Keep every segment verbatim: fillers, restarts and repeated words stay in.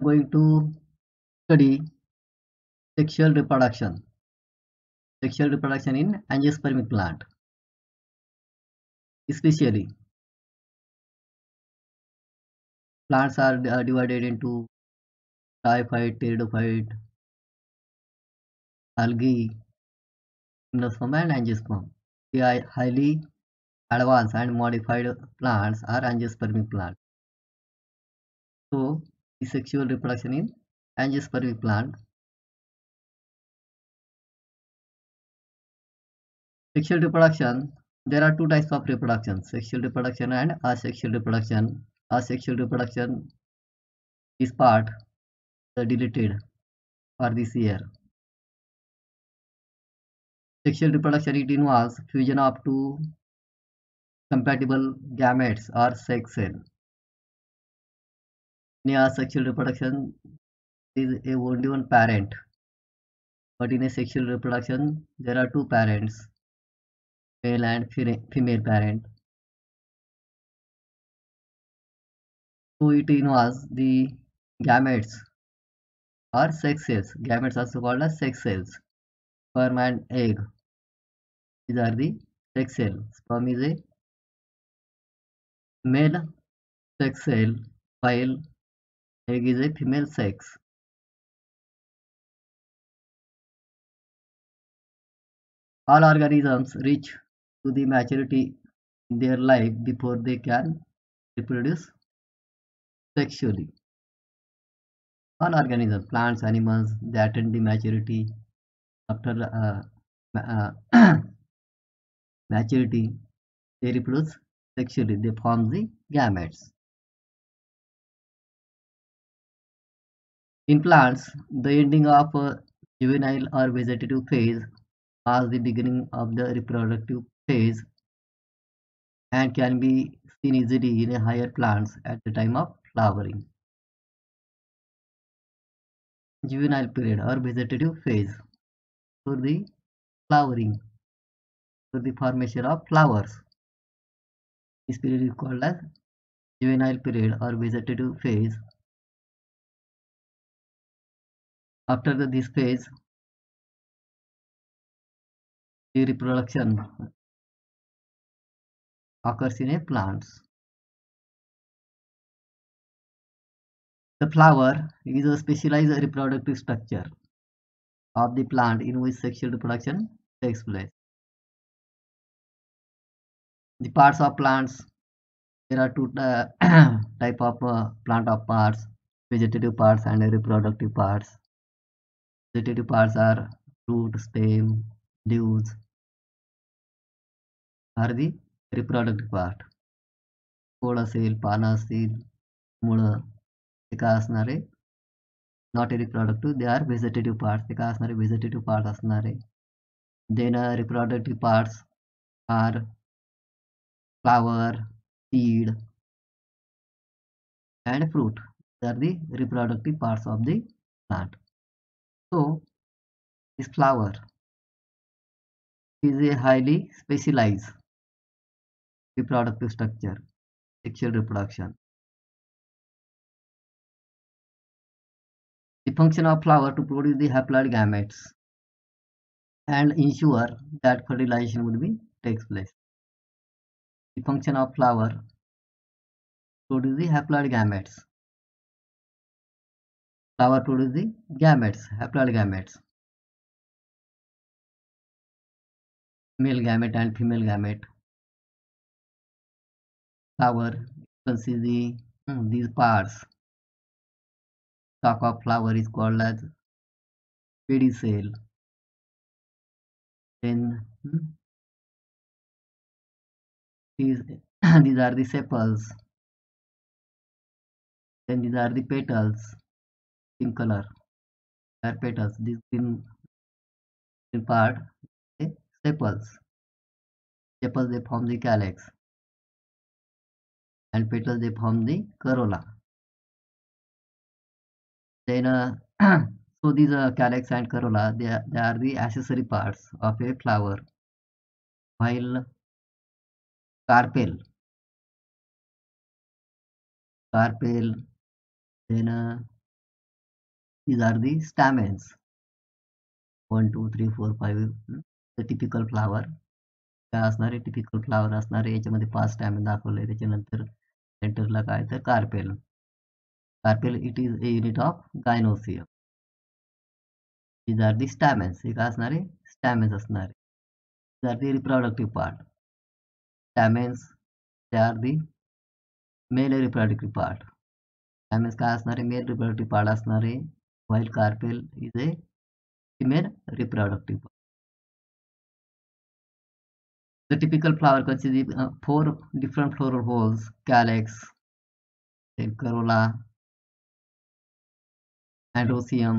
Going to study sexual reproduction. Sexual reproduction in angiospermic plant. Especially, plants are uh, divided into typhoid, pteridophyte, algae, gymnosperm, and angiosperm. The highly advanced and modified plants are angiospermic plants. So, the sexual reproduction in angiospermic plant. Sexual reproduction. There are two types of reproduction: sexual reproduction and asexual reproduction. Asexual reproduction is part the deleted for this year. Sexual reproduction, it involves fusion of two compatible gametes or sex cell. In asexual reproduction, there is a only one parent, but in a sexual reproduction, there are two parents, male and female parent. So it involves the gametes or sex cells. Gametes also called as sex cells. Sperm and egg. These are the sex cells. Sperm is a male sex cell, while egg is a female sex. All organisms reach to the maturity in their life before they can reproduce sexually. All organisms, plants, animals, they attain the maturity. After uh, uh, maturity, they reproduce sexually. They form the gametes. In plants, the ending of a juvenile or vegetative phase marks the beginning of the reproductive phase and can be seen easily in higher plants at the time of flowering. Juvenile period or vegetative phase for the flowering, for the formation of flowers. This period is called as juvenile period or vegetative phase. After the, this phase, the reproduction occurs in a plants. The flower is a specialized reproductive structure of the plant in which sexual reproduction takes place. The parts of plants, there are two uh, type of uh, plant of parts: vegetative parts and reproductive parts. Vegetative parts are root, stem, leaves are the reproductive part. खोड असेल, पानं असतील, मुळं, ते काय असणार आहे? Not a reproductive, they are vegetative parts. ते काय असणार आहे? व्हेजिटेटिव्ह पार्ट असणार आहे. Then reproductive parts are flower, seed, and fruit. They are the reproductive parts of the plant. So, this flower is a highly specialized reproductive structure, sexual reproduction. The function of flower to produce the haploid gametes and ensure that fertilization would be takes place. The function of flower produce the haploid gametes. Flower produce the gametes, haploid gametes. Male gamete and female gamete. Flower, you can see the hmm, these parts. Stalk of flower is called as pedicel. Then hmm, these these are the sepals. Then these are the petals in color. They are petals. This green, green part, okay, sepals. Sepals they form the calyx, and petals they form the corolla. Then uh, so these uh, calyx and corolla, they are, they are the accessory parts of a flower. While carpel, carpel, then uh, these are the stamens. One two three four five the typical flower. काय असणारे typical flower असणारे याच्यामध्ये पाच stamina दाखवले. त्याच्यानंतर सेंटरला काय तर carpel. Carpel it is a unit of gynoecium. these are the stamens. हे काय असणारे स्टॅमेन्स असणारे. these are the reproductive part. stamens they are the male reproductive part. stamens काय असणारे मेल reproductive part असणारे, while carpel is a female reproductive part. The typical flower consists of uh, four different floral holes: calyx, then corolla, androecium.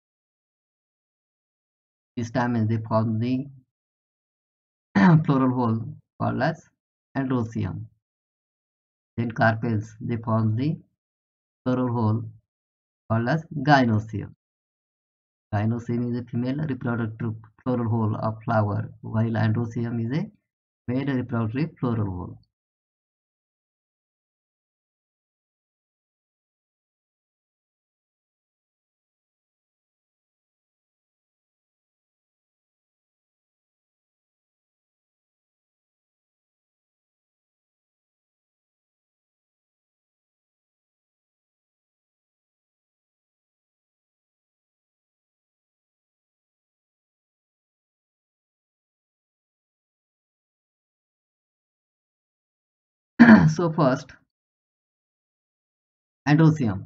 These stamens they form the floral hole called as androecium. Then carpels they form the floral hole called as gynoecium. Gynoecium is a female reproductive floral hole of flower, while androecium is a male reproductive floral hole. So first, androecium.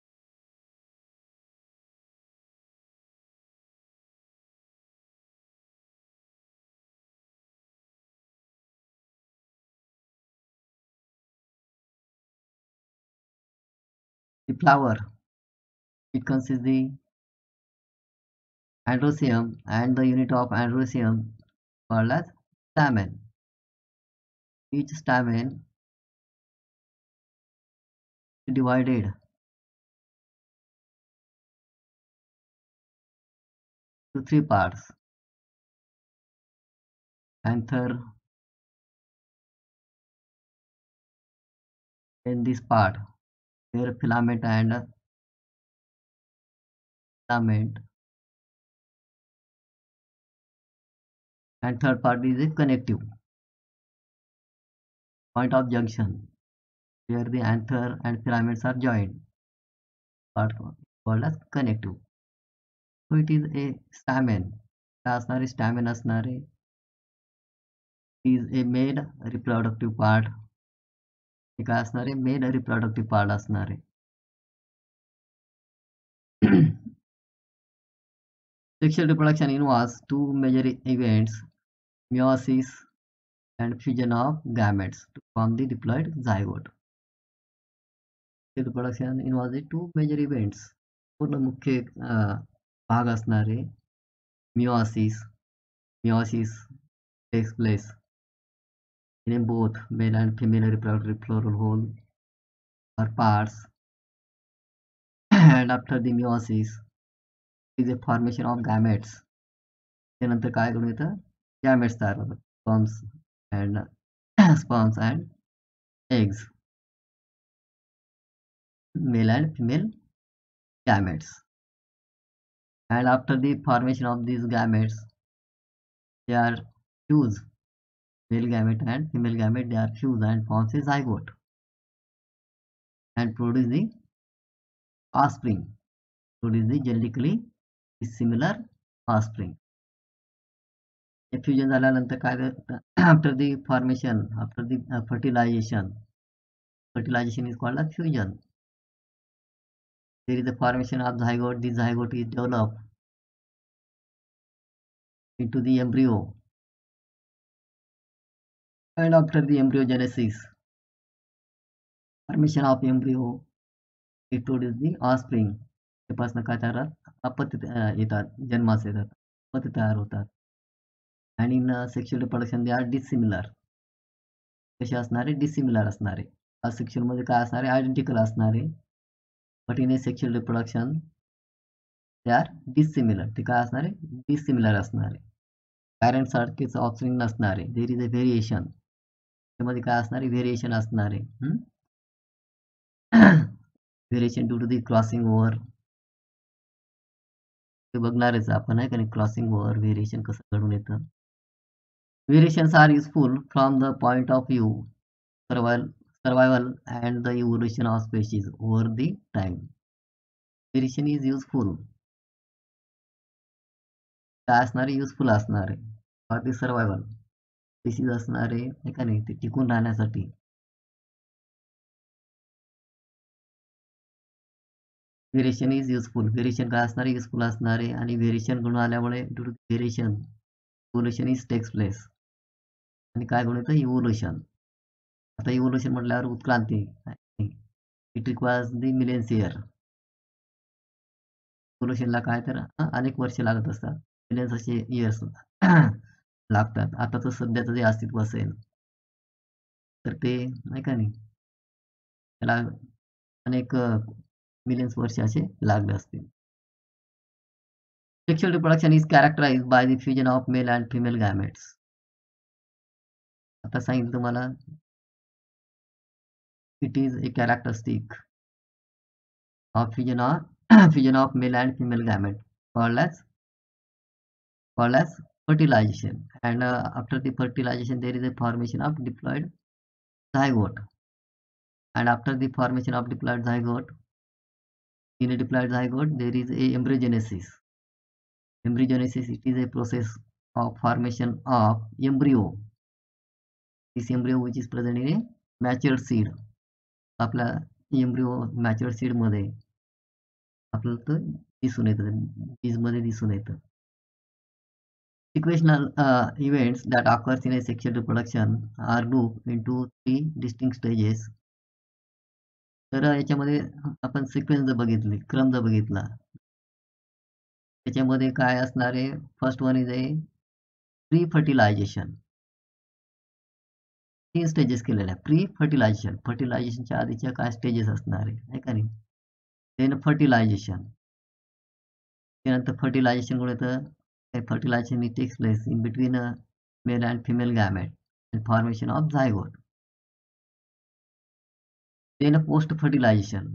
The flower, it consists the androecium and the unit of androecium called as stamen. Each stamen is divided to three parts: anther, in this part where filament and filament, and third part is a connective point of junction where the anther and filaments are joined, part called as connective. So it is a stamen. काय असणारे stamen असणारे is a male reproductive part. हे काय असणारे male reproductive part असणारे. Sexual reproduction involves two major events: meiosis and fusion of gametes to form the diploid zygote. Sexual reproduction involves two major events. पूर्ण मुख्य भाग असणारे meiosis. Meiosis takes place in both male and female reproductive floral hole or parts, and after the meiosis is a formation of gametes. त्यानंतर काय करून येतं gametes तयार होतात, sperms and sperms and eggs, male and female gametes. And after the formation of these gametes, they are fused. Male gamete and female gamete, they are fused and forms a zygote and produce the offspring. Produce the genetically dissimilar offspring. Fusion झाल्यानंतर काय after the formation, after the uh, fertilization, fertilization is called as fusion. There is the formation of zygote. The zygote is developed into the embryo, and after the embryogenesis, formation of embryo, it produces the offspring. त्यापासून काय तयार अपत्य येतात, जन्मास येतात, अपत्य तयार होतात. and in uh, sexual reproduction they are dissimilar. कसे असणारे dissimilar असणारे. Asexual मध्ये काय असणारे identical असणारे, but in a sexual reproduction they are dissimilar. ते काय असणारे dissimilar असणारे. Parent सारखेच offspring नसणारे. There is a variation. त्यामध्ये काय असणारे variation असणारे. Variation due to the crossing over ते बघणारच आपण आहे का नाही, क्रॉसिंग ओव्हर व्हेरिएशन कसं घडून येतं. Variations are useful from the point of view survival survival and the evolution of species over the time. Variation is useful. काय असणार आहे? युजफुल असणार आहे फॉर दी सर्वायवल. स्पेशीज असणार आहे आहे का नाही, ते टिकून राहण्यासाठी. Variation is useful. व्हेरिएशन काय असणार आहे? युजफुल असणार आहे. आणि व्हेरिएशन घडून आल्यामुळे due to variation evolution is takes place. आणि काय घडून येतं? इव्होल्युशन. आता इव्होल्युशन म्हटल्यावर उत्क्रांती. It requires the millions year. इव्होल्युशनला काय तर अ, अनेक वर्ष लागत असतात. मिलियन्स असे इयर्स लागतात. आता तर सध्याचं जे अस्तित्व असेल तर ते नाही का नाही, त्याला अनेक मिलियन्स वर्ष असे लागले असतील. Sexual reproduction is characterized by the fusion of male and female gametes. आता सांगितलं तुम्हाला, it is a characteristic of fusion of fusion of male and female gamete called as called as fertilization. And uh, after the fertilization there is a formation of diploid zygote. And after the formation of diploid zygote, in a diploid zygote there is a embryogenesis. Embryogenesis, it is a process of formation of embryo. This embryo which is present in a matured seed. आपला embryo matured seed मध्ये आपल्याला तर दिसून येतं, बीज मध्ये दिसून येतं. Sequential uh, events that occurs in a sexual reproduction are grouped into three distinct stages. तर याच्यामध्ये आपण सिक्वेन्स जर बघितली, क्रम जर बघितला, त्याच्यामध्ये काय असणार आहे? First one is a pre fertilization. तीन स्टेजेस केलेल्या. प्री फर्टिलायझेशन, फर्टिलायझेशनच्या आधीच्या काय स्टेजेस असणार आहे का नाही. देन फर्टिलायझेशन, त्यानंतर फर्टिलायझेशन कुठे येतं? fertilization it takes place in between a male and female gamete and formation of zygote. Then post fertilization,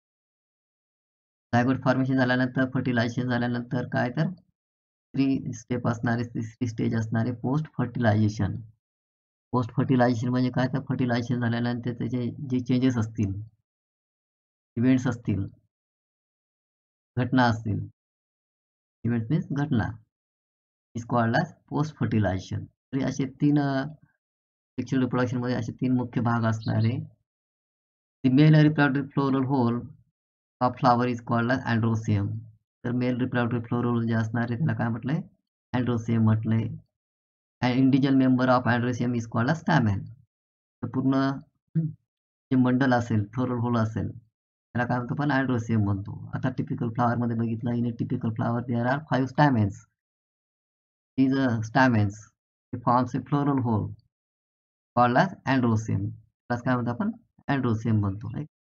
zygote formation झाल्यानंतर फर्टिलायझेशन झाल्यानंतर काय तर थ्री स्टेप असणारे, तिसरी स्टेज असणारे पोस्ट फर्टिलायझेशन. पोस्ट फर्टिलायझेशन म्हणजे काय तर फर्टिलायझेशन झाल्यानंतर त्याचे जे चेंजेस असतील, इव्हेंट्स असतील, घटना असतील, इव्हेंट्स मीन्स घटना, is called as post fertilization. तर असे तीन सेक्शुअल रिप्रोडक्शन मध्ये असे तीन मुख्य भाग असणारे. The male reproductive floral hole of flower is called as androecium. तर मेल रिप्रोडक्टिव्ह फ्लोरल जे असणार आहे त्याला काय म्हटलंय? अँड्रोसियम म्हटलंय. And individual member of androecium is called as stamen. तर पूर्ण जे मंडल असेल, फ्लोरल होल असेल, त्याला काय म्हणतो? पण अँड्रोसियम म्हणतो. आता टिपिकल फ्लावर मध्ये बघितलं, in a typical flower there are five stamens. These uh, stamens forms a floral hole called as androecium. त्याला काय म्हणतो आपण? अँड्रोसियम म्हणतो.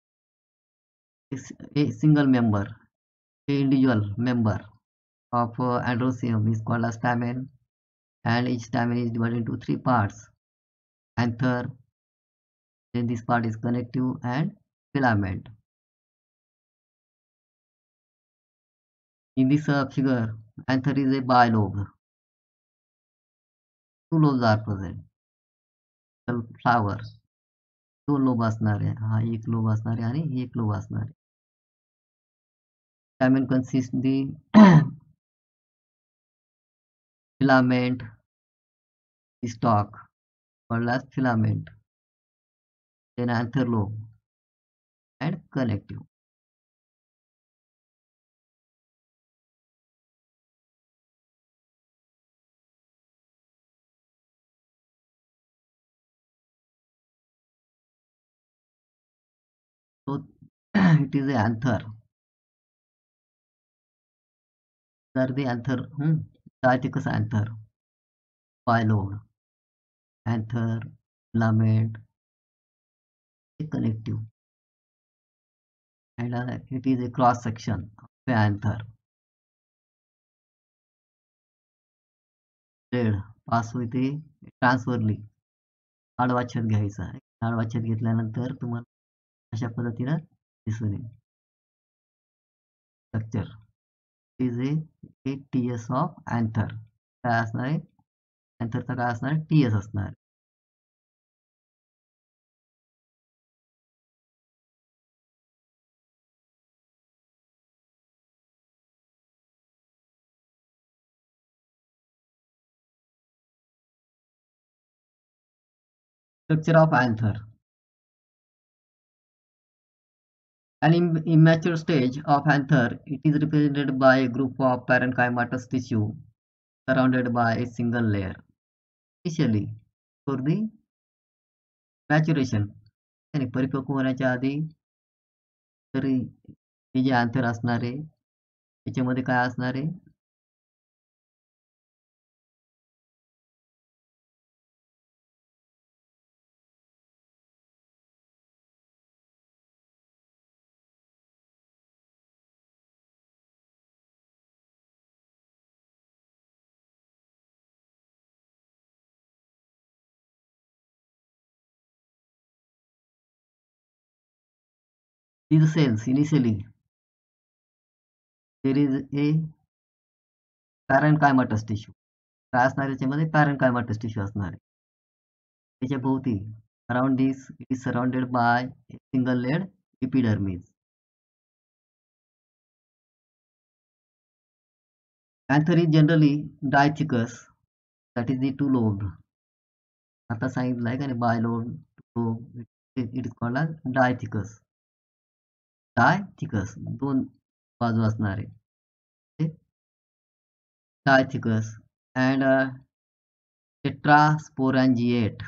A single member, a individual member of uh, androecium is called as stamen, and each stamen is divided into three parts: anther, then this part is connective and filament. In this uh, figure, anther is a bilobe. Two lobes are present. The flower दोन lobe असणार आहे, हा एक lobe असणार आहे आणि ही एक lobe असणार आहे. Stamen consists the filament, the stalk called as filament, then anther lobe and connective. So it is the anther. तर the anther, hmm, काय ते कसं anther? Bilobe, anther, filament, connective, and uh, it is a cross section of the anther. Thread pass होते ट्रान्सफरली. आडवा छेद घ्यायचा आहे. आडवा छेद घेतल्यानंतर तुम्हाला अशा पद्धतीनं दिसून येईल structure. Is a T S of anther. काय असणार आहे? अँथरचा काय असणार आहे? टी एस असणार आहे. Structure of anther. An im- immature stage of anther, it is represented by a group of parenchymatous tissue surrounded by a single layer. Initially, for the maturation, आणि परिपक्व होण्याच्या आधी तरी हे जे anther असणार आहे त्याच्यामध्ये काय असणार आहे? These cells initially there is a parenchymatous tissue. काय असणार आहे त्याच्यामध्ये? parenchymatous tissue असणार आहे. त्याच्या भोवती around this it is surrounded by a single layered epidermis. Anther is generally dithecous, that is the two lobed. आता सांगितलं आहे का नाही bilobe lobe, it is called as dithecous. dithecous दोन बाजू असणार आहे. dithecous and uh, tetrasporangiate.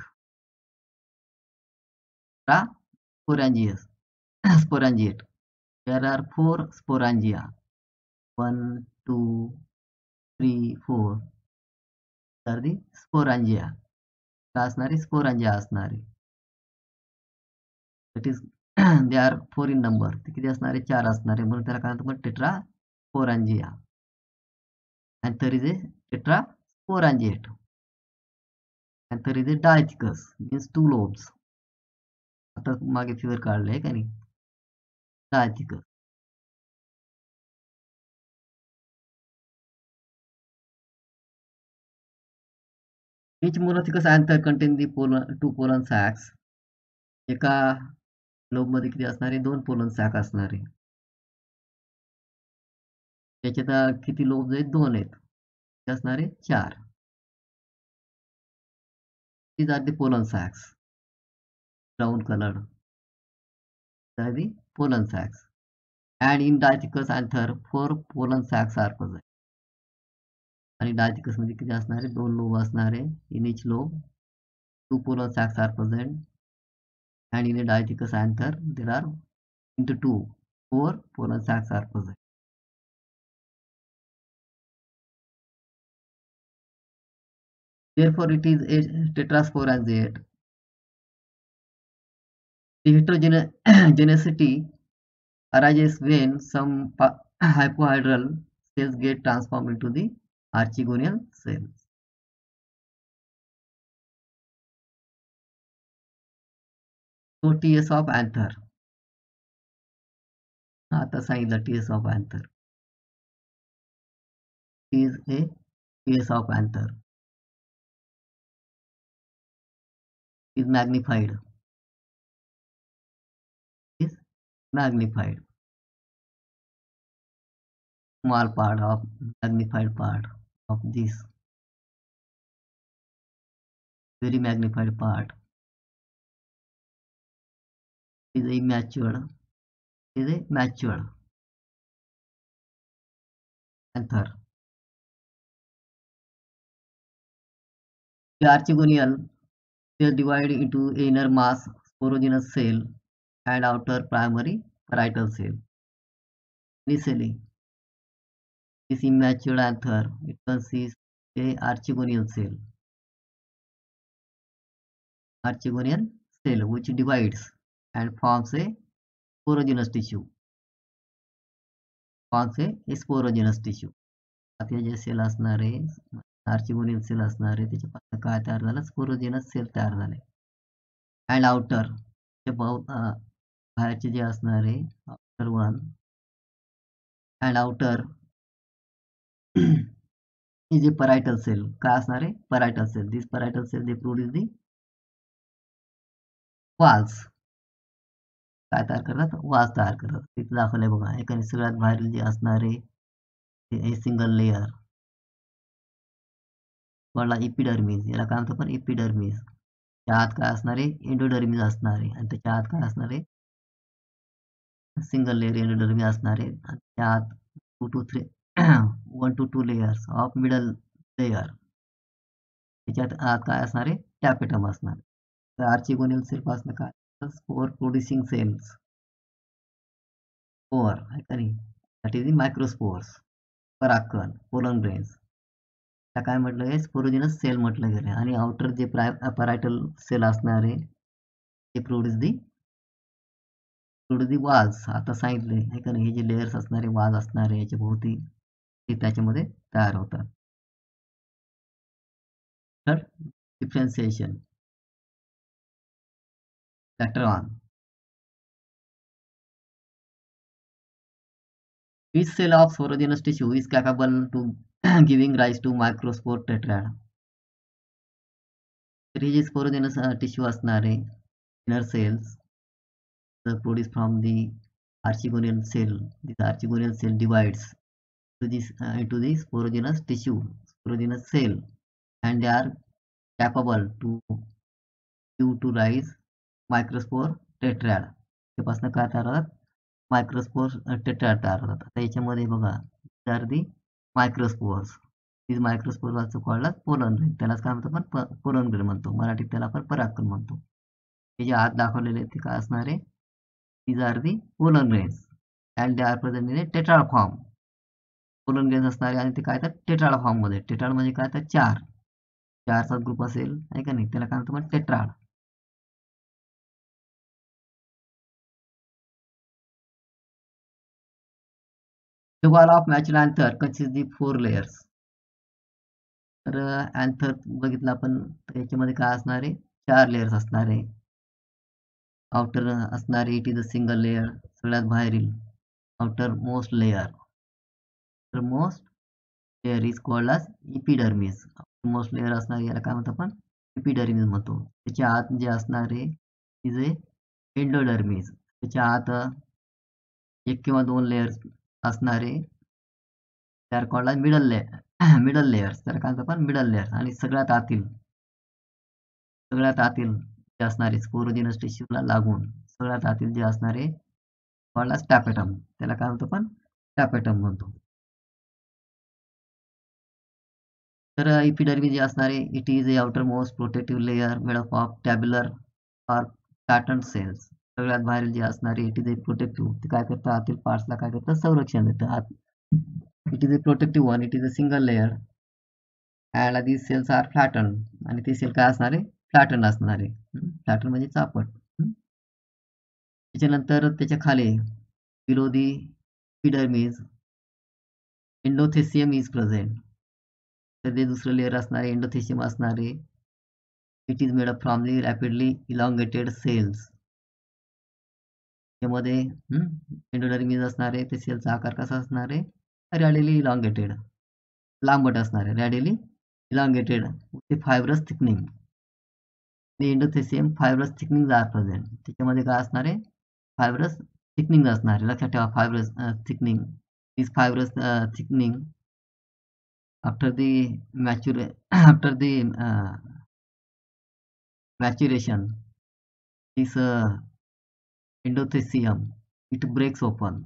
Tetrasporangiate. Sporangiate. There are four sporangia. One, two, three, four. Are the sporangia. काय असणारे? sporangia असणारे. That is they are four in number. ते किती असणारे? चार असणारे. म्हणून त्याला काय म्हणतो? tetrasporangia. And there is a tetrasporangiate. And there is a dithecous, means two lobes. आता मागे फिगर काढले आहे का नाही? dithecous. Each monothecous anther contain the pollen, two pollen sacs. एका लोब मध्ये किती असणारे? दोन पोलन सॅक असणारे. त्याच्यात किती लोब आहेत? दोन आहेत. किती असणारे? चार. These are the pollen sacs. Brown colored. These are the pollen sacs. And in dithecous anther, four pollen sacs are present. आणि dithecous मध्ये किती असणारे? दोन लोब असणारे. In each lobe, two pollen sacs are present. And in a dithecous anther, there are into two, four pollen sacs are present. Therefore, it is a tetrasporangiate. The heterogeneity arises when some hypohedral cells get transformed into the archegonial cells. So T S of anther. आता सांगितलं T S of anther is a T S of anther is magnified. Is magnified. Small part of magnified part of this very magnified part is a matured is a matured anther. The archegonial cell divide into inner mass sporogenous cell and outer primary parietal cell. Initially, this immature anther it consists a archegonial cell. Archegonial cell which divides and forms a sporogenous tissue. Forms a sporogenous tissue. आता जे cell असणार आहे आर्चिगोनियल cell असणार आहे त्याच्यापासून काय तयार झालं? Sporogenous cell तयार झाले. अँड आउटर बाहेरचे जे असणार आहे outer one and outer is a parietal cell. काय असणार आहे? Parietal cell. This parietal cell they produce the walls. काय तयार करतात? वाल्स तयार करतात. तिथे दाखवलंय बघा. एखादी सगळ्यात बाहेर जे असणारे हे सिंगल लेयर कोणला इपिडर्मिस, याला काय म्हणतो आपण? इपिडर्मिस. त्या आत काय असणार आहे? एंडोडर्मिस असणार आहे आणि त्याच्या आत काय असणार आहे? सिंगल लेयर एंडोडर्मिस असणार आहे. आणि त्या आत two two three one two two layers of middle layer. त्याच्यात आत काय असणार आहे? टॅपेटम असणार आहे. तर आर्चिगोनियल सेल पासून काय? Spore producing sales. स्पोर आहे का नाही? That is the microspores. परागकण, पोलन ग्रेन्स. त्या काय म्हटलं आहे? स्पोरोजिनस सेल म्हटलं गेलं आणि आउटर जे परायटल सेल असणार आहे ते produce the produce the walls. आता सांगितले आहे का नाही? हे जे लेयर्स असणारे वाल्स असणारे याच्या भोवती ते त्याच्यामध्ये तयार होतात. तर differentiation. Chapter one. Which cell of sporogenous tissue is capable to giving rise to microspore tetrad? तर हे जे स्पोरोजेनस टिश्यू असणारे inner cells produced from the archegonial cell. This archegonial cell divides to this uh, into the sporogenous tissue, sporogenous cell, and they are capable to give to rise microspore tetrad. त्यापासून काय तयार होतात? मायक्रोस्पोर्स tetrad तयार होतात. आता याच्यामध्ये बघा are the microspores. these microspores also called as pollen grain. त्यालाच काय म्हणतो आपण? पोलन ग्रेन म्हणतो. मराठीत त्याला आपण परागकण म्हणतो. हे जे आत दाखवलेले ते काय असणार आहे? these are the pollen grains and they are present in a tetrad form. Pollen grains असणारे आणि ते काय तर टेट्राड फॉर्म मध्ये. टेट्राड म्हणजे काय तर चार चारचा ग्रुप असेल आहे का नाही? त्याला काय म्हणतो आपण? Tetrad. The wall of mature anther consists the four layers. तर अँथर बघितलं आपण तर याच्यामध्ये काय असणार आहे? चार लेयर्स असणार आहे. आउटर असणारे it is a single layer, सगळ्यात बाहेरील आउटर मोस्ट लेयर. तर most layer is called as epidermis. Most layer असणारे याला काय म्हणतो आपण? इपिडर्मिस म्हणतो. त्याच्या आत जे असणारे इज ए एंडोडर्मिस. त्याच्या आत एक किंवा दोन लेयर्स असणारे they are called as middle layer middle layers. त्याला काय म्हणतो आपण? Middle layer. आणि सगळ्यात आतील सगळ्यात आतील जे असणारे स्पोरोजिनस टिश्यूला लागून सगळ्यात आतील जे असणारे कॉल्ड as टॅपेटम. त्याला काय म्हणतो आपण? टॅपेटम म्हणतो. तर इपिडर्मी जे असणारे it is a outer most protective layer made up of tabular or pattern cells. सगळ्यात बाहेर जे असणारे इट इज ए प्रोटेक्टिव्ह. ते काय करतं? आतील पार्ट्सला काय करतं? संरक्षण देतं. आत it is a protective one. It is a single layer and these cells are flatten. आणि ते सेल काय असणार आहे? फ्लॅटन असणार आहे. फ्लॅटन म्हणजे चापट. त्याच्यानंतर त्याच्या खाली below the epidermis endothecium is present. तर ते दुसरं लेअर असणारे एंडोथेसियम असणारे it is made up from the rapidly elongated cells. त्यामध्ये एंडोडर्मिस असणारे ते सेलचा आकार कसा असणार आहे? रॅडिली इलॉंगेटेड, लांबट असणार आहे. Radially elongated with fibrous thickening. Endothecium fibrous thickening are present. त्याच्यामध्ये काय असणार आहे? फायब्रस थिकनिंग असणार आहे. लक्षात ठेवा fibrous thickening. This fibrous thickening after the mature after the uh, maturation this uh, endothelium it breaks open.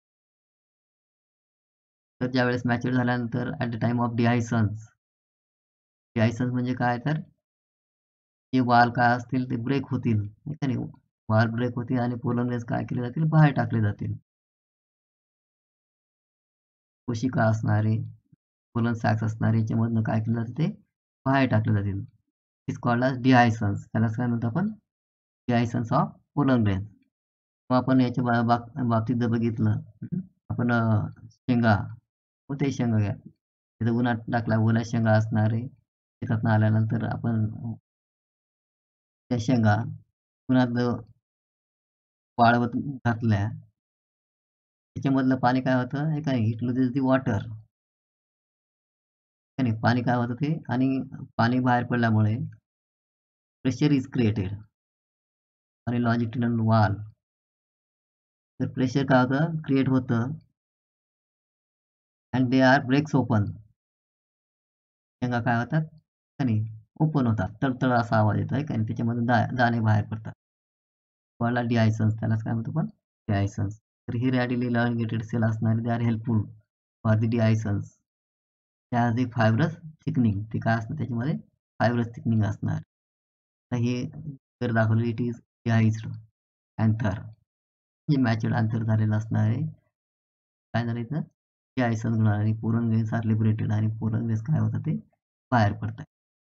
तर ज्यावेळेस मॅच्युअर झाल्यानंतर at the time of dehiscence. Dehiscence म्हणजे काय? तर जे वाल काय असतील ते ब्रेक होतील नाही का नाही? वाल ब्रेक होतील आणि पोलन ग्रेन्स काय केले जातील? बाहेर टाकले जातील. कोशिका असणारे पोलन सॅक्स असणारे याच्यामधनं काय केलं जातं? ते बाहेर टाकले जातील. Is called as dehiscence. त्यालाच काय म्हणतो आपण? Dehiscence of pollen grains. मग आपण याच्या बा बाबतीत जर बघितलं आपण शेंगा कोणत्याही शेंगा घ्या. तिथं उन्हात टाकला ओल्या शेंगा असणारे शेतातनं आल्यानंतर आपण त्या शेंगा उन्हात वाळवत घातल्या. त्याच्यामधलं पाणी काय होतं? हे काय? It loses the water. नाही पाणी काय होतं ते आणि पाणी बाहेर पडल्यामुळे प्रेशर इज क्रिएटेड आणि लॉन्जिट्युडिनल वॉल. तर प्रेशर काय होतं क्रिएट होतं and they are breaks open. शेंगा काय होतात आणि ओपन होतात, तळतळ असा आवाज येतो आहे आणि त्याच्यामधून दा दाणे बाहेर पडतात. वॉलला डिहायसन्स त्यालाच काय म्हणतो पण डिहायसन्स. तर ही रॅडिली elongated सेल असणारे they are helpful for the dehiscence. त्या दी फायब्रस थिकनिंग ते काय असणार त्याच्यामध्ये फायब्रस थिकनिंग असणार. तर हे जर दाखवलं इट इज डिहाइज्ड अँथर जे मॅच्युअर्ड अँथर झालेलं असणार आहे. काय झालं इथं डिहायसन्स होणार आणि पोलन ग्रेन्स आर लिबरेटेड आणि पोलन ग्रेन्स काय होतं ते बाहेर पडतात.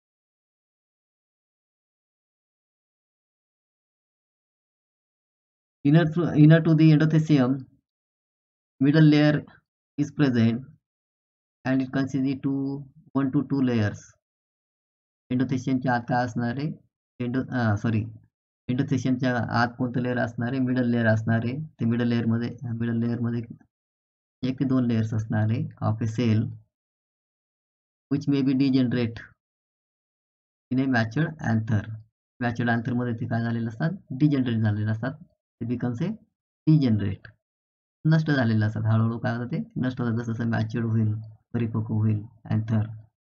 Inner to, inner to the endothelium, middle layer is present and it consists to one to two layers. एंडोथेशियनच्या आत काय असणार आहे एंडो सॉरी एंडोथेशियनच्या आत कोणतं लेअर असणार आहे मिडल लेअर असणार आहे. ते मिडल लेअरमध्ये मिडल लेअरमध्ये एक ते दोन लेयर्स असणार आहे of a cell which may be degenerate in a matured anther. Matured अँथरमध्ये ते काय झालेले असतात डिजनरेट झालेले असतात. ते बिकम्स ए डिजनरेट नष्ट झालेलं असतात. हळूहळू काय होतं ते नष्ट होतं जसं जसं मॅच्युअर्ड होईल परिपक्व होईल अँथर.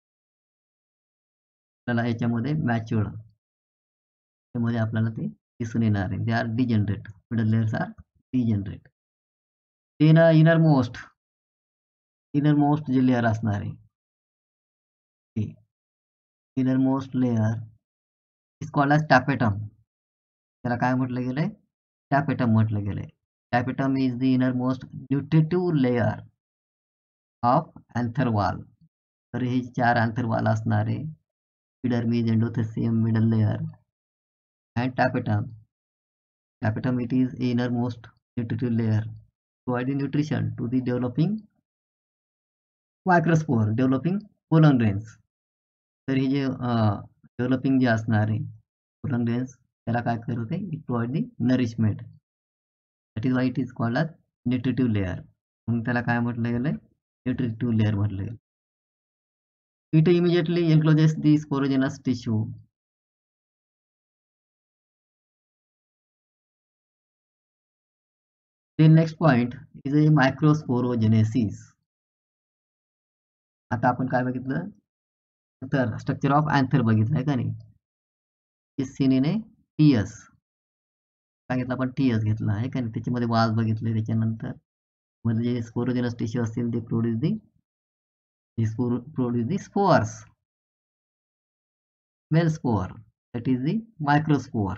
आपल्याला याच्यामध्ये मॅच्युअर्ड त्यामध्ये आपल्याला ते दिसून येणार आहे. They are degenerate middle layers are degenerate. Then inner most inner most जे लेअर असणार आहे inner most layer is called as tapetum. त्याला काय म्हटलं गेलंय टॅपेटम म्हटलं गेलंय. Tapetum is the inner most nutritive layer of anther wall. तर हे चार अँथर वॉल असणार आहे epidermis, endothelium, middle layer and tapetum. Tapetum it is innermost nutritive layer providing nutrition to the developing microspore, developing pollen grains. तर हे जे developing जे असणार आहे pollen grains त्याला काय करते it provide the nourishment. That is why it is called as nutritive layer. म्हणून त्याला काय म्हटलं गेलंय न्यूट्रिटिव्ह लेअर म्हटलं गेलं. It immediately encloses the sporogenous tissue. The next point is a microsporogenesis. आता आपण काय बघितलं तर स्ट्रक्चर ऑफ अँथर बघितलं आहे का नाही. सीन ए टीएस सांगितलं आपण टीएस घेतला आहे का नाही. त्याच्यामध्ये वाज बघितले त्याच्यानंतर मध्ये जे स्पोरोजेनस टिश्यू असतील ते produce the produce the spores. Male spore that is the microspore.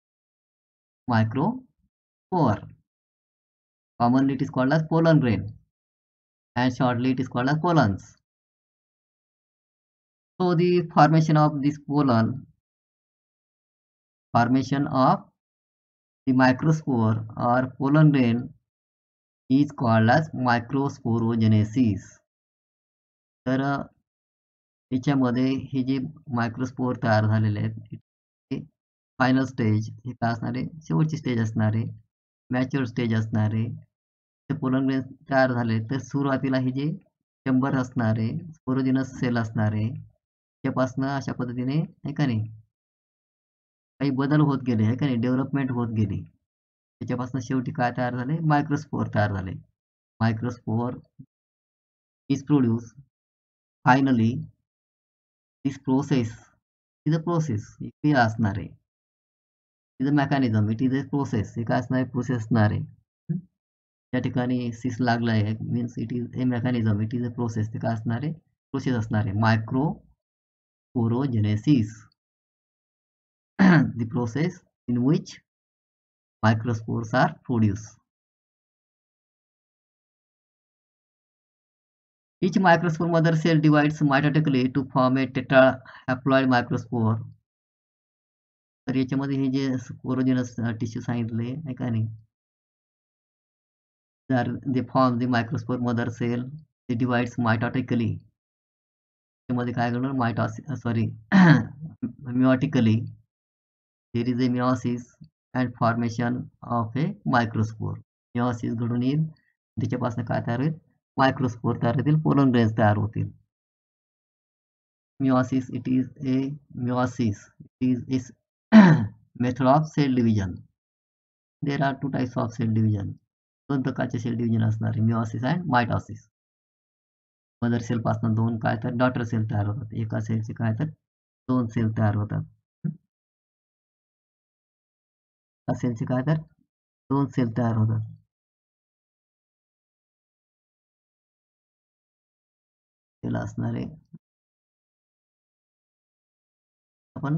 Microspore. Commonly it is called as pollen grain and shortly it is called as pollens. So the formation of this pollen, formation of the microspore or pollen grain is called as microsporogenesis. तर याच्यामध्ये हे जे microspore तयार झालेले आहेत final stage हे काय असणार आहे शेवटची stage असणार आहे मॅच्युअर स्टेज असणार आहे. ते पोलन ग्रेन तयार झाले तर सुरुवातीला हे जे चेंबर असणार आहे स्पोरोजिनस सेल असणार आहे त्यापासून अशा पद्धतीने आहे का नाही काही बदल होत गेले आहे का नाही डेव्हलपमेंट होत गेली. त्याच्यापासून शेवटी काय तयार झाले मायक्रोस्पोर तयार झाले. Microspore is produce finally this process is a process हे असणार आहे. Is a mechanism it is a process हे काय असणार आहे प्रोसेस असणार आहे. त्या ठिकाणी सिस लागला आहे means it is a mechanism it is a process ते काय असणार आहे प्रोसेस असणार आहे. मायक्रोस्पोरोजेनेसिस the process in which microspores are produced. Each microspore mother cell divides mitotically to form a tetrahaploid microspore. तर याच्यामध्ये हे जे स्पोरोजेनस टिश्यू सांगितले आहे का नाही तर they form the microspore mother cell they divides mitotically. त्यामध्ये काय करणार mitosis sorry meiotically there is a meiosis and formation of a microspore. meiosis घडून येईल त्याच्यापासून काय तयार होईल मायक्रोस्पोर तयार होतील पोलन ग्रेन्स तयार होतील. Meiosis, it is a meiosis. It is a method of cell division. There are two types of cell division. दोन प्रकारचे सेल डिव्हिजन असणार आहे, meiosis and mitosis. Mother cell पासून दोन काय तर डॉटर सेल तयार होतात. एका सेलचे काय तर दोन सेल तयार होतात. एका सेलचे काय तर दोन सेल तयार होतात. सेल असणारे आपण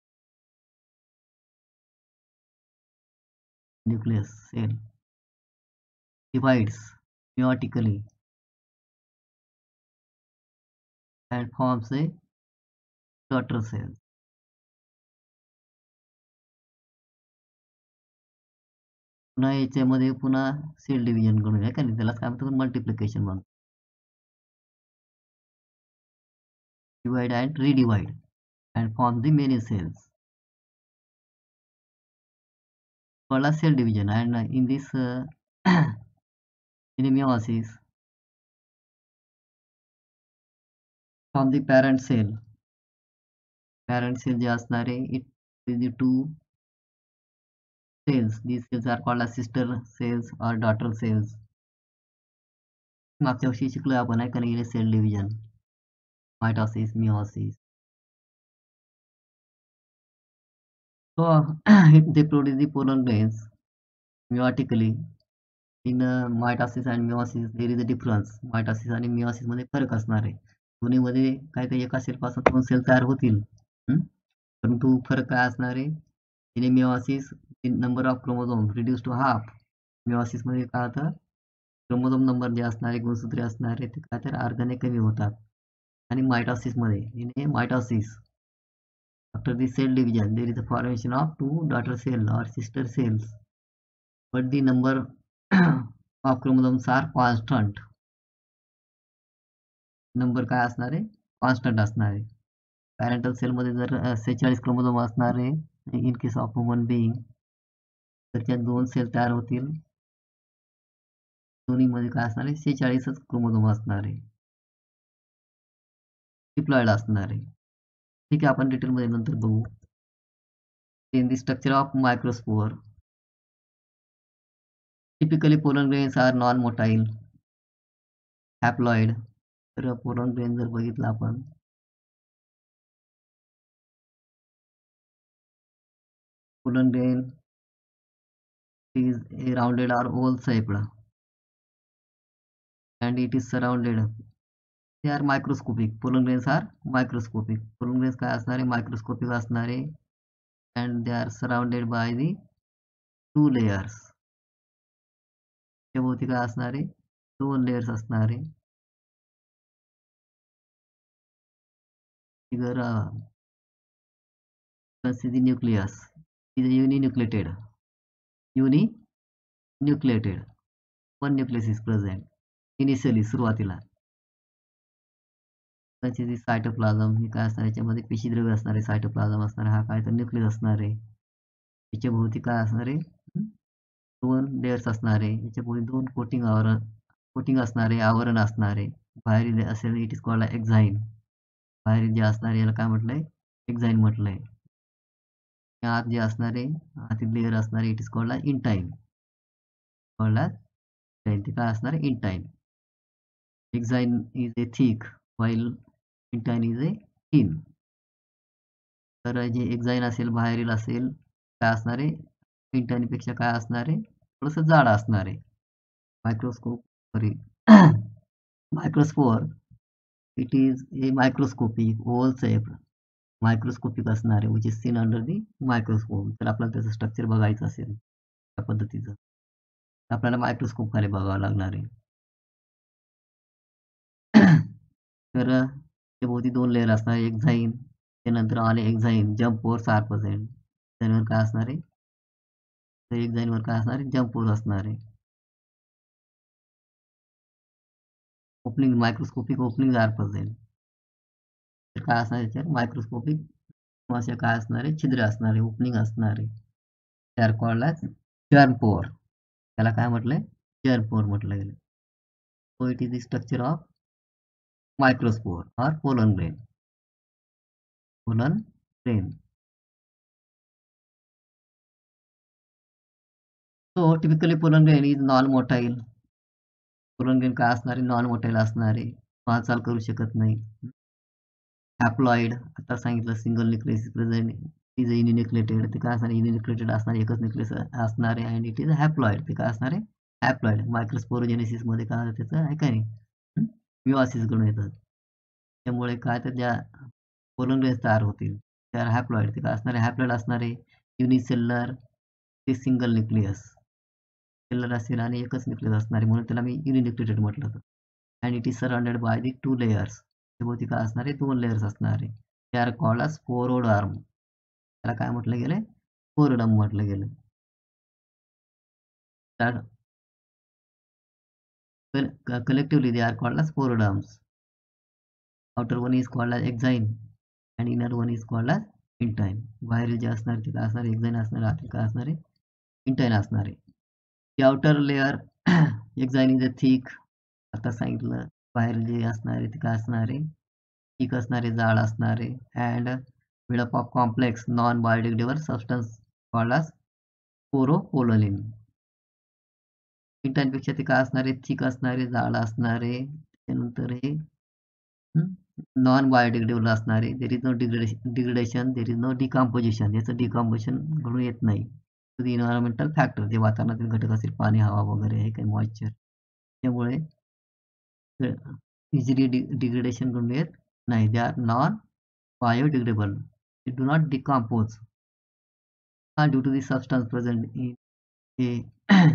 nucleus cell divides meiotically and forms a daughter cell. पुन्हा याच्यामध्ये पुन्हा सेल डिव्हिजन करून आहे का नाही, त्याला काय म्हणतो मल्टिप्लिकेशन म्हणतो. Divide and redivide and form the many cells. Called as cell division, and in this uh, in meiosis from the parent cell. Parent cell जे असणार आहे, it is the two cells. These cells are called as sister cells or daughter cells. मागच्या वर्षी शिकलो आपण आहे का नाही cell division, mitosis, meiosis. So they produce the pollen grains meiotically. In uh, mitosis and meiosis there is a difference. Mitosis आणि meiosis मध्ये फरक असणार आहे. दोन्हीमध्ये काय ते एका सेल पासून दोन सेल तयार होतील, परंतु फरक काय असणार आहे. In meiosis number of chromosome reduce to half. meiosis मध्ये काय होतं, क्रोमोझोम नंबर जे असणारे गुणसूत्रे असणारे ते काय तर अर्ध्याने कमी होतात. आणि मायटॉसिस मध्ये in mitosis after the cell division there is the formation of two daughter cell or sister cells, but the number of chromosomes are constant. Number काय असणार आहे, कॉन्स्टंट असणार आहे. पॅरेंटल सेल मध्ये जर सेहेचाळीस क्रोमोझोम असणार आहे in case of human being, तर त्यात दोन सेल तयार होतील. दोन्ही मध्ये काय असणार आहे, सेहेचाळीसच क्रोमोझोम असणार आहे, डिप्लॉइड असणार आहे. ठीक आहे, आपण डिटेल मध्ये नंतर बघू. In the structure of microspore, typically pollen grains are non motile haploid. तर पोलन ग्रेन जर बघितलं आपण, pollen grain is a rounded or oval shaped and it is surrounded. They are microscopic. Pollen grains are microscopic. Pollen grains काय असणार आहे, microscopic असणार आहे, and they are surrounded by the two layers. त्याभोवती काय असणार आहे, दोन लेयर्स असणार आहे. Figure uh, you can see the nucleus is a uninucleated. Uninucleated. One nucleus is present initially, सुरुवातीला. त्याची सायटोप्लाझम हे काय असणार, याच्यामध्ये पेशीद्रव्य असणार आहे, सायटोप्लाझम असणार आहे, हा काय तर न्यूक्लियस असणार आहे. याच्या भोवती काय असणार आहे, दोन लेयर्स असणार आहे. याच्या भोवती दोन कोटिंग आवरण कोटिंग असणार आहे, आवरण असणार आहे. बाहेरील असेल इट इज कॉल्ड एक्झाईन. बाहेरील जे असणार आहे याला काय म्हटलंय, एक्झाईन म्हटलंय. आत जे असणार आहे, आतील लेयर असणार आहे, it is called intine. Called ते काय असणार आहे, intine. Exine is a thick while intine is a thin. तर जे एक्झाईन असेल, बाहेरील असेल, काय असणार आहे, इंटाईन पेक्षा काय असणार आहे, थोडंसं जाड असणार आहे. Microscope sorry microspore it is a microscopic oval shape. Microscopic असणार आहे, which is seen under the microscope. तर आपल्याला त्याचं स्ट्रक्चर बघायचं असेल त्या पद्धतीचं, आपल्याला मायक्रोस्कोप खाली बघावं लागणार आहे. तर त्या भोवती दोन लेअर असणार, एक्झाईन, त्यानंतर आले एक्झाईन जम्प फोर्स आर पर्सेंट. त्यानंतर काय असणार आहे, तर एक्झाईन वर काय असणार आहे, जम्प फोर्स असणार आहे. Opening microscopic opening are present. तर काय असणार याच्यात, मायक्रोस्कोपिक असे काय असणार आहे, छिद्र असणार आहे, ओपनिंग असणार आहे. त्या कॉल्ड ॲज जर्म पोर. त्याला काय म्हटलंय, जर्म पोर म्हटलं गेलं. So it is the structure of microspore or pollen grain. pollen grain. So typically pollen grain is non-motile. pollen grain काय असणार आहे? नॉन-मोटाईल असणार आहे. हालचाल करू शकत नाही. हॅप्लॉइड आता सांगितलं single nucleus present is uninucleated. ते काय असणार? युनिन्यूक्लिएटेड असणार, एकच न्यूक्लियस असणार आहे आणि इट इज हॅप्लॉइड. ते काय असणार आहे? हॅप्लॉइड. मायक्रोस्पोरोजेनेसिस मध्ये काय होतं त्याचं आहे का नाही? म्युआसिस घडून येतात. त्यामुळे काय तर ज्या पोलन ग्रेन्स तयार होतील त्या हॅप्लॉइड. ते काय असणार आहे? हॅप्लॉइड असणार आहे. युनिसेल्युलर ते सिंगल न्यूक्लियस सेल्युलर असेल आणि एकच न्यूक्लियस असणार आहे, म्हणून त्याला मी युनिन्यूक्लिएटेड म्हटलं होतं. And it is surrounded by the two layers. त्याभोवती काय असणार आहे? दोन लेयर्स असणार आहे. ते आर कॉल्ड अस स्पोरोडर्म. त्याला काय म्हटलं गेलं? स्पोरोडर्म म्हटलं गेलं. तर collectively they are called as sporoderms. Outer one is called as exine and inner one is called as intine. बाहेर जे असणार ते काय असणार? एक्झाईन असणार, आतील काय असणार आहे? इंटाईन असणार आहे. The outer layer exine is a thick. आता सांगितलं बाहेर जे असणार आहे ते काय असणार आहे? थिक असणार आहे, जाड असणार आहे. And made up of complex non biodegradable substance called as sporopollen. Intine पेक्षा ते काय असणार आहे? थिक असणार आहे, जाड असणार आहे. त्यानंतर हे नॉन बायोडिग्रेडेबल असणार आहे. There is no degradation degradation there is no decomposition. याचं डिकम्पोजिशन घडून येत नाही. टू द इन्व्हायरमेंटल फॅक्टर जे वातावरणातील घटक असतील, पाणी, हवा वगैरे हे काही मॉइश्चर, त्यामुळे इझिली डिग्रेडेशन घडून येत नाही. They are non biodegradable. They do not decompose due to the substance present in a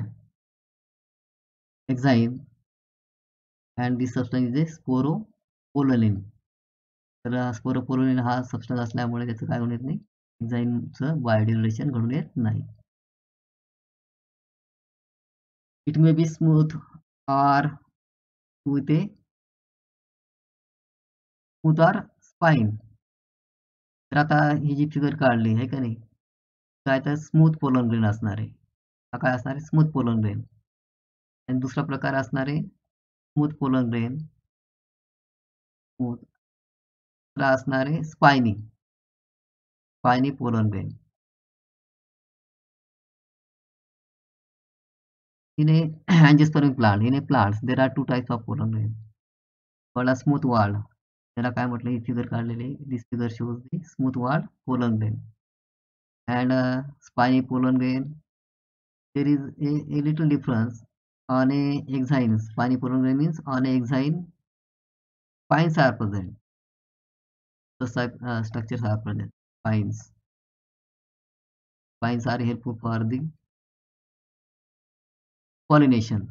exine and this substance is a sporopollen. तर स्पोरोपोलोनिन हा सबस्टन्स असल्यामुळे त्याचं काय होत नाही? एक्झाईनचं बायोडिग्रेडेशन घडून येत नाही. It may be smooth or with a smooth or spine. तर आता ही जी फिगर काढली आहे का नाही, काय तर स्मूथ पोलन ग्रेन असणार आहे. हा काय असणार आहे? Smooth pollen grain. आणि दुसरा प्रकार असणार आहे स्मूथ पोलन ग्रेन, स्मूथ असणार आहे spiny spiny pollen grain. In a angiospermic plant, in a plants, there are two types of pollen grain. Called a smooth walled. त्याला काय म्हटलं? ही फिगर काढलेली. This figure shows the smooth walled pollen grain. And uh, spiny pollen grain, there is a, a little difference on a exine. Spiny pollen grain means on a exine, spines are present. The uh, structures are present. Spines. Spines are helpful for the pollination.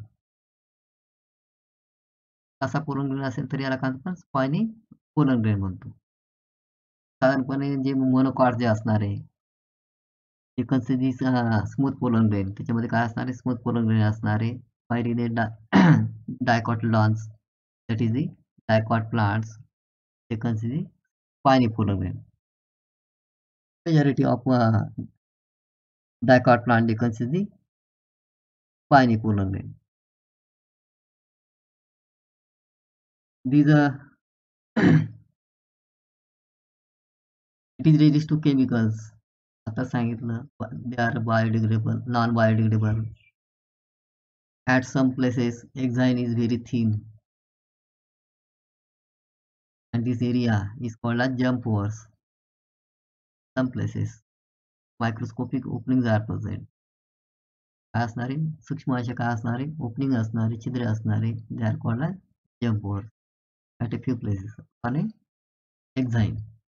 असा pollen grain असेल तर याला काय म्हणतात? Spiny pollen grain म्हणतो. साधारणपणे जे monocot जे असणार आहे ते कन्सिडर स्मूथ पोलन ग्रेन, त्याच्यामध्ये काय असणार आहे? स्मूथ पोलन ग्रेन असणार आहे. पायरी dicotyledons, that is the dicot plants, ते consider spiny pollen grain. Majority of dicot plant they consider the spiny pollen grain. These are it is resist to chemicals. आता सांगितलं they are biodegradable, non biodegradable. At some places exine is very thin and this area is called as jump pores. Some places microscopic openings are present. काय असणारे? सूक्ष्म अशा काय असणारे? Opening असणारे, छिद्र असणारे, they are called as jump pores at a few places on a exine.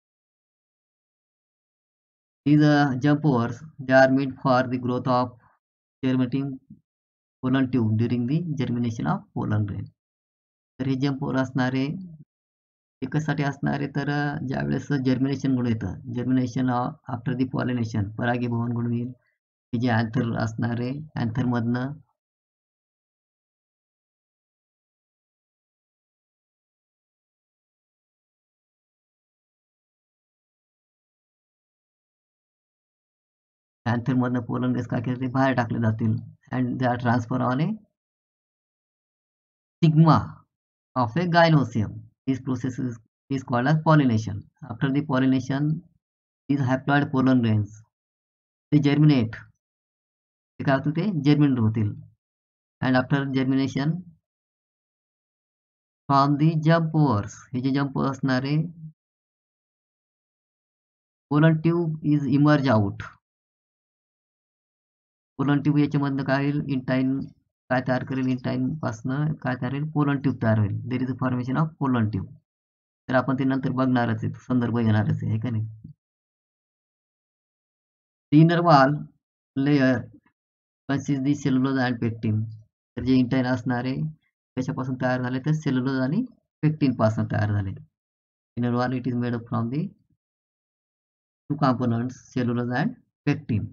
These uh, jump pores, they are made for the growth of germinating pollen tube during the germination of pollen grain. तर हे jump पोर असणारे ते कशासाठी असणारे? तर ज्यावेळेस germination घडून येतं, germination after the pollination, परागीभवन घडून येईल. हे जे अँथर असणारे, अँथर मधनं अँथर मधनं पोलन गॅस काय केले बाहेर टाकले जातील. And they are transfer on a stigma of a gynoecium. This process is, is called as pollination. After the pollination, these haploid pollen grains they germinate. ते काय होतील ते germinate होतील. And after germination, from the jump pores, हे जे jump pores असणारे pollen tube is emerge out. Pollen tube याच्यामधनं काय होईल इंटाईन काय तयार करेल इंटाईन पासनं काय तयार होईल पोलन ट्यूब तयार होईल. There is a formation of pollen tube. तर आपण ते नंतर बघणारच आहे संदर्भ घेणारच आहे का नाही. Inner wall layer consist the cellulose and pectin. तर जे इंटाईन असणारे त्याच्यापासून तयार झाले तर सेल्युलोज आणि पेक्टिन पासून तयार झाले. Inner wall it is made up from the two components cellulose and pectin.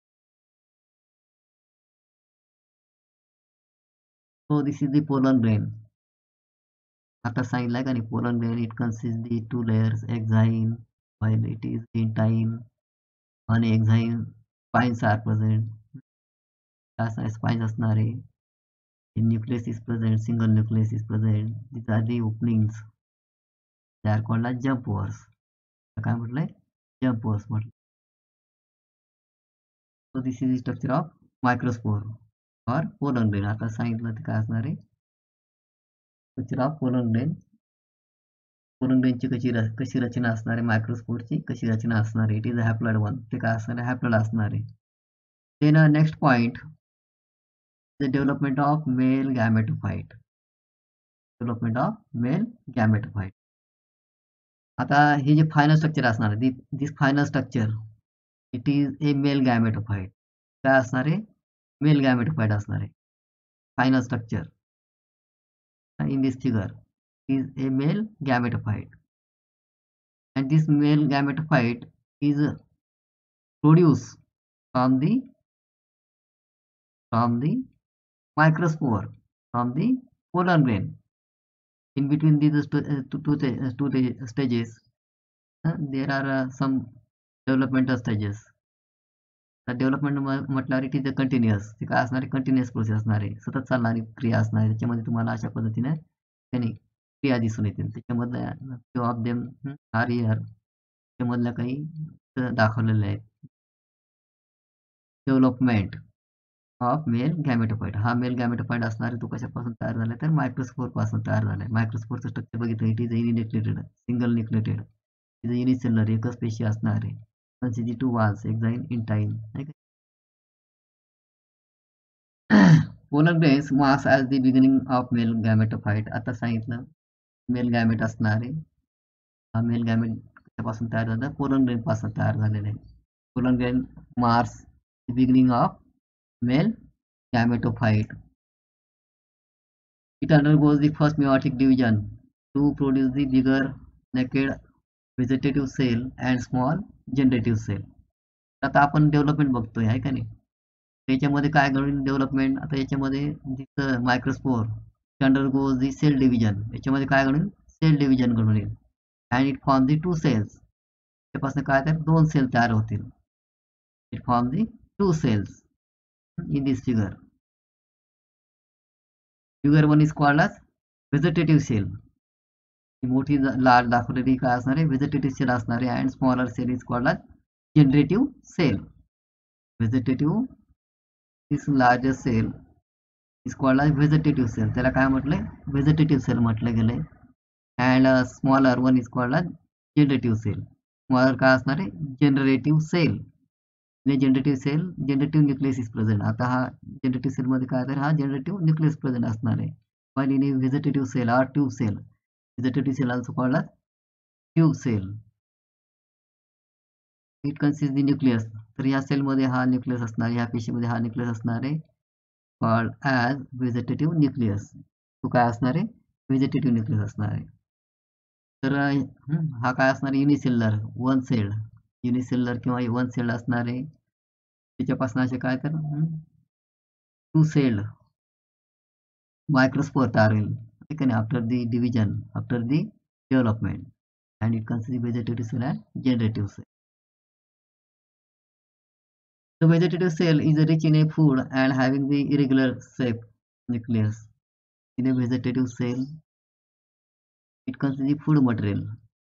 So this is the pollen grain. आता सांगितलंय का नाही pollen grain it consists the two layers exine while it is intine आणि exine spines are present. असा spines असणारे nucleus is present, single nucleus is present. These are the openings. They are called as jump pores. काय म्हटलंय jump pores म्हटलं. So this is the structure of microspore or pollen grain. आता सांगितलं ते काय असणार आहे structure of pollen grain. Pollen ग्रेनची कशी कशी रचना असणार आहे मायक्रोस्पोरची कशी रचना असणार आहे. It is a haploid one. ते काय असणार आहे हॅप्लॉइड असणार आहे. Then next point the development of male gametophyte. Development of male gametophyte. आता हे जे फायनल स्ट्रक्चर असणार आहे this final structure it is a male gametophyte. काय असणार आहे मेल गॅमेटोफाइट असणार आहे final structure. In this figure is a male gametophyte, and this male gametophyte is produced from the from the microspore from the pollen grain. In between these two, two, two, two stages uh, there are uh, some developmental stages. तर development म्हटल्यावर it is a continuous. ते काय असणार आहे continuous process असणार आहे सतत चालणारी क्रिया असणार आहे. त्याच्यामध्ये तुम्हाला अशा पद्धतीने त्यांनी क्रिया दिसून येतील. त्याच्यामधल्या few of them are here. त्यामधल्या काही दाखवलेल्या आहेत. Development of male gametophyte. हा मेल गॅमेटोफाइट असणार आहे तो कशापासून तयार झाला तर मायक्रोस्पोर पासून तयार झालाय. मायक्रोस्पोरचं स्ट्रक्चर बघितलं it is uninucleated single nucleated. Is unicellular एकच पेशी असणार आहे. consists two walls exine intine. Pollen grains marks as the beginning of male gametophyte. आता सांगितलं मेल गॅमेट असणार आहे. हा मेल गॅमेट कशापासून तयार झाला पोलन ग्रेन पासून तयार झालेला आहे. Pollen grain marks the beginning of male gametophyte. It undergoes the first meiotic division to produce the bigger naked vegetative cell and small generative cell. आता आपण डेव्हलपमेंट बघतोय आहे का नाही. त्याच्यामध्ये काय घडून डेव्हलपमेंट आता याच्यामध्ये जिथं microspore undergoes the cell division. याच्यामध्ये काय घडून सेल डिव्हिजन घडून येईल and it form the two cells. त्यापासून काय तर दोन सेल तयार होतील. It form the two cells in this figure. Figure one is called as vegetative cell. मोठी लार्ज दाखवलेली काय असणार आहे व्हेजिटेटिव्ह सेल असणार आहे. And smaller cell is called as generative cell. Vegetative this larger cell is called as vegetative cell. त्याला काय म्हटलंय व्हेजिटेटिव्ह सेल म्हटलं गेलंय. And smaller one is called as generative cell. Smaller काय असणार आहे generative cell. Generative cell generative nucleus is present. आता हा जनरेटिव्ह सेल मध्ये काय तर हा जनरेटिव्ह न्यूक्लियस प्रेझेंट असणार आहे. while in a vegetative cell or tube cell, vegetative cell also called as tube cell, it consists the nucleus. तर ह्या सेल मध्ये हा न्यूक्लियस असणार आहे. ह्या पेशीमध्ये हा न्यूक्लियस असणार आहे कॉल्ड ॲज व्हेजिटेटिव्ह न्यूक्लियस. तो काय असणार आहे व्हेजिटेटिव्ह न्यूक्लियस असणार आहे. तर हा काय असणार आहे युनिसेल्युलर वन सेल युनिसेल्युलर किंवा वन सेल असणार आहे. त्याच्यापासून असे काय तर टू सेल्ड microspore tayar होईल ठीक आहे ना after the division after the development and it consists vegetative cell and generative cell. The vegetative cell is rich in a food and having the irregular shape nucleus. In a vegetative cell, it consists the food material.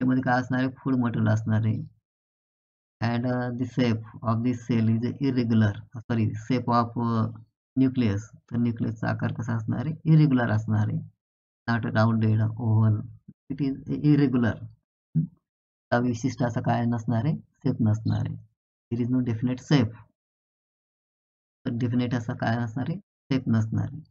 त्यामध्ये काय असणार आहे, food material असणार आहे. And the shape of this cell is irregular, sorry shape of nucleus, तर न्यूक्लियसचा आकार कसा असणार आहे, इरेग्युलर असणार आहे, not rounded oval, it is irregular. विशिष्ट असा काय नसणार आहे, शेप नसणार आहे. It is no definite shape, तर डेफिनेट असा काय नसणार आहे, शेप नसणार आहे.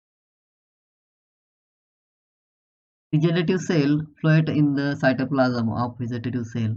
Vegetative cell float in the cytoplasm of vegetative cell.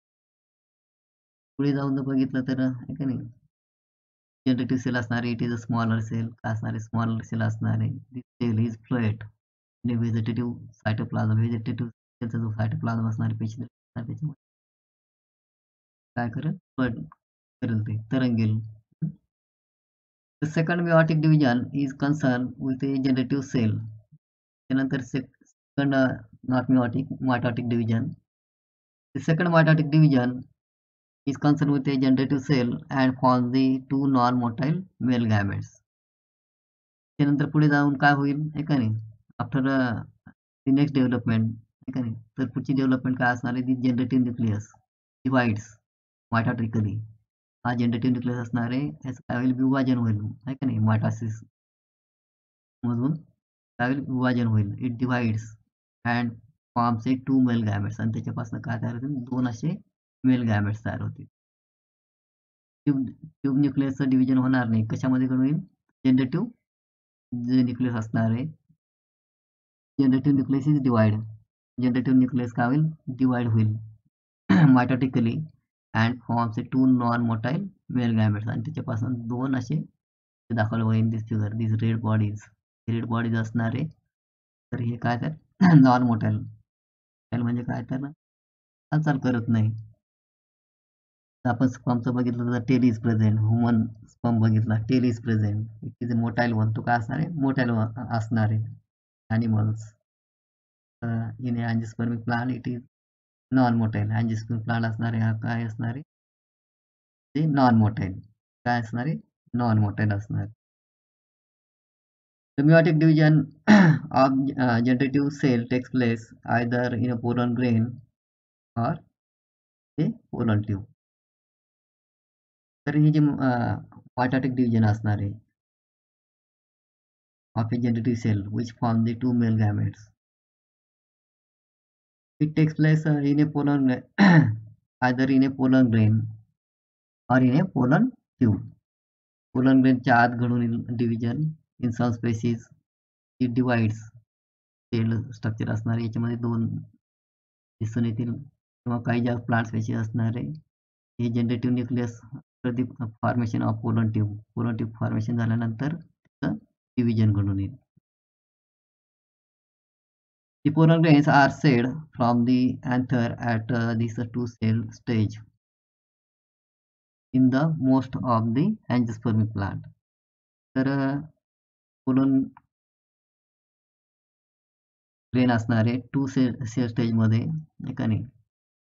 पुढे जाऊन जर बघितलं तर आहे का नाही, जनरेटिव्ह सेल असणारे, it is a smaller cell, काय असणारे, स्मॉलर सेल असणारे. This cell is float in vegetative cytoplasm. Vegetative सेलचा जो सायटोप्लाझम असणारे पेशी त्याच्यामध्ये काय करेल, फ्लोएट करेल, ते तरंगेल. The second meiotic division is concerned with the generative cell. त्यानंतर second uh, not meiotic, mitotic division. The second mitotic division is concerned with a generative cell and forms the two non-motile male gametes. त्यानंतर पुढे जाऊन काय होईल, आहे का नाही, after the next development, आहे का नाही, तर पुढची डेव्हलपमेंट काय असणार आहे, the generative nucleus divides mitotically. हा जनरेटिव्ह न्यूक्लियस असणार आहे, याचं काय होईल, विभाजन होईल, आहे का नाही, मायटॉसिस मधून काय होईल, विभाजन होईल. It divides and forms a two male gametes, आणि त्याच्यापासून काय तयार होतील, दोन असे मेल गॅमेट्स तयार होतील. ट्यूब ट्यूब न्यूक्लियसचं डिव्हिजन होणार नाही, कशामध्ये होईल, जनरेटिव्ह जे न्यूक्लियस असणार आहे, generative nucleus is divide, generative nucleus काय होईल, डिवाइड होईल mitotically and forms a two non motile male gametes, आणि त्याच्यापासून दोन असे दाखवलं होईल. This figure, this red bodies, red bodies असणार आहे. तर हे काय, तर नॉन मोटाईल म्हणजे काय, तर हालचाल करत नाही. आपण स्पर्मचं बघितलं तर tail is present, human sperm बघितला, tail is present, it is motile one, तो काय असणार आहे, मोटाईल असणार आहे. Animals in angiospermic plant it is non motile, angiospermic plant असणार आहे, हा काय असणार आहे, ते नॉन मोटाईल, काय असणार आहे, नॉन मोटाईल असणार. The meiotic division of uh, generative cell takes place either in a pollen grain or a pollen tube. तर हे जे mitotic division असणार आहे of a generative cell which form the two male gametes. It takes place uh, in a pollen either in a pollen grain or in a pollen tube. Pollen grain च्या आत घडून division in some species it divides cell structure असणार आहे, याच्यामध्ये दोन दिसून येतील, किंवा काही ज्या प्लांट स्पेशीज असणार आहे, हे generative nucleus formation of pollen tube, pollen tube formation झाल्यानंतर त्याचं डिव्हिजन घडून येईल. The pollen grains are shed from the anther at uh, this two cell stage in the most of the angiospermic plant. तर pollen grain असणार आहे to cell cell stage मध्ये, आहे का नाही,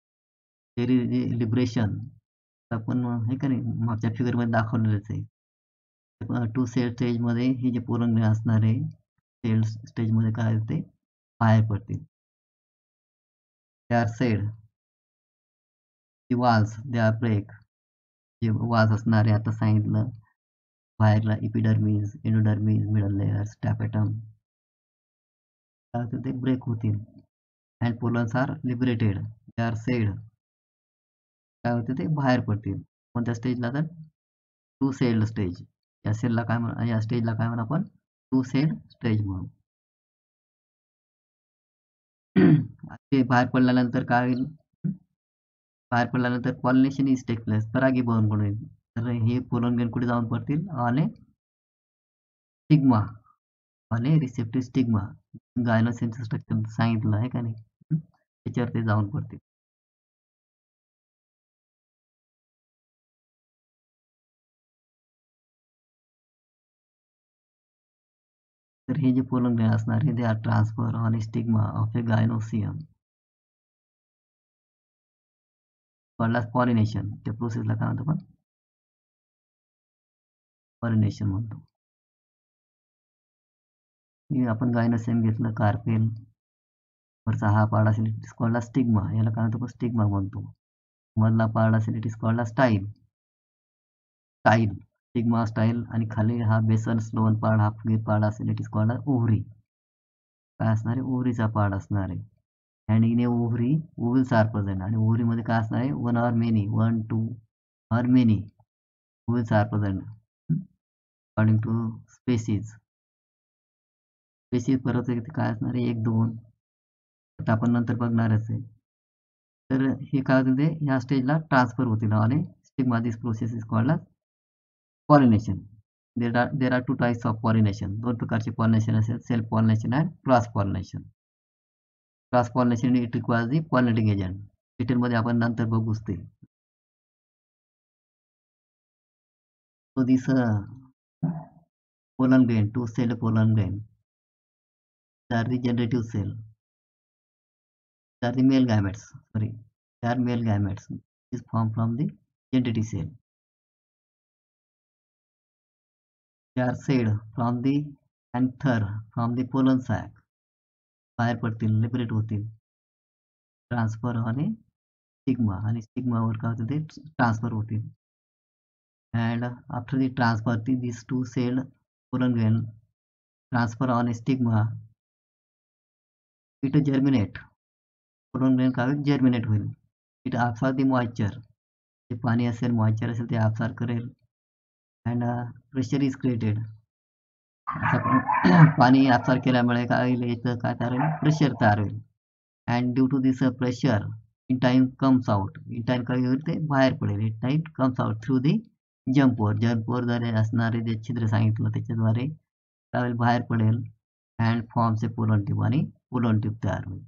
लिबरेशन आपण आहे का नाही मागच्या फिगर मध्ये दाखवलेलंच आहे. टू सेल स्टेज मध्ये हे जे पोलन ग्रेन असणार आहे, सेल स्टेज मध्ये काय होते, बाहेर पडतील. They are shed, the walls they are break, जे वाल्स असणार आहे आता सांगितलं, बाहेरला epidermis, endodermis, middle layers, tapetum, काय होते, ते ब्रेक होतील. And pollens are liberated, they are shed, काय होते, ते बाहेर पडतील. कोणत्या स्टेजला, तर टू सेल्ड स्टेज, या सेलला काय म्हणा, या स्टेजला काय म्हणा आपण, टू सेल्ड स्टेज म्हणून. ते बाहेर पडल्यानंतर काय होईल, बाहेर पडल्यानंतर पॉलिनेशन इज टेक प्लेस, परागीभवन म्हणून होईल. तर हे पोलन ग्रेन कुठे जाऊन पडतील, आणि स्टिग्मा, आणि रिसेप्टिव्ह स्टिग्मा, गायनोसिनचं स्ट्रक्चर सांगितलं आहे का नाही, त्याच्यावर ते जाऊन पडतील. तर हे जे पोलन ग्रेन असणार आहे, they are transfer on stigma of a gynoecium, called pollination. त्या प्रोसेसला काय म्हणतो आपण, पॉलिनेशन म्हणतो. आपण गायनोसियम घेतलं, कार्पेल, वरचा हा पार्ट असेल it is called a stigma, याला काय म्हणतो आपण स्टिग्मा म्हणतो. मधला पार्ट असेल it is called a style, style stigma style, आणि खाली हा बेसन स्लोन पार्ट हा फ्री पार्ट असेल it is called a ovary. काय असणार आहे, ओव्हरीचा पार्ट असणार आहे. And in a ovary ovules are present, आणि ओव्हरीमध्ये काय असणार आहे, one or many, one two or many ovules are present according to species. Species परत इथे काय असणार आहे, एक दोन, आता आपण नंतर बघणारच आहे. तर हे काय होतं, ते ह्या स्टेजला ट्रान्सफर होतील आणि stigma this process is called pollination. There are there are two types of pollination, दोन प्रकारचे पॉलिनेशन असेल, self pollination and cross pollination. Cross pollination it requires the pollinating agent. डिटेलमध्ये आपण नंतर बघूच ते. So this uh, pollen grain, two cell pollen grain, they are the generative cell. They are the male gametes. Sorry, they are male gametes. Is formed from the generative cell. They are said from the anther, from the pollen sac. बाहेर पडतील, liberate होतील. Transfer आणि stigma, आणि स्टिग्मावर काय होतं ते transfer होतील. And after the transfer, these two celled pollen grain transfer on stigma, it germinate. pollen grain काय होईल, germinate होईल. It absorb the moisture. जे पाणी असेल, मॉइश्चर असेल ते absorb करेल. And uh, pressure is created. पाणी absorb केल्यामुळे काय होईल, याचं काय तयार होईल, प्रेशर तयार होईल. And due to this uh, pressure, in time comes out. In time काय होईल, ते बाहेर पडेल. In time comes out through the जंप pore. जंप pore द्वारे असणारे जे छिद्र सांगितलं त्याच्याद्वारे काय होईल, बाहेर पडेल. And forms a pollen tube, आणि पोलन ट्यूब तयार होईल.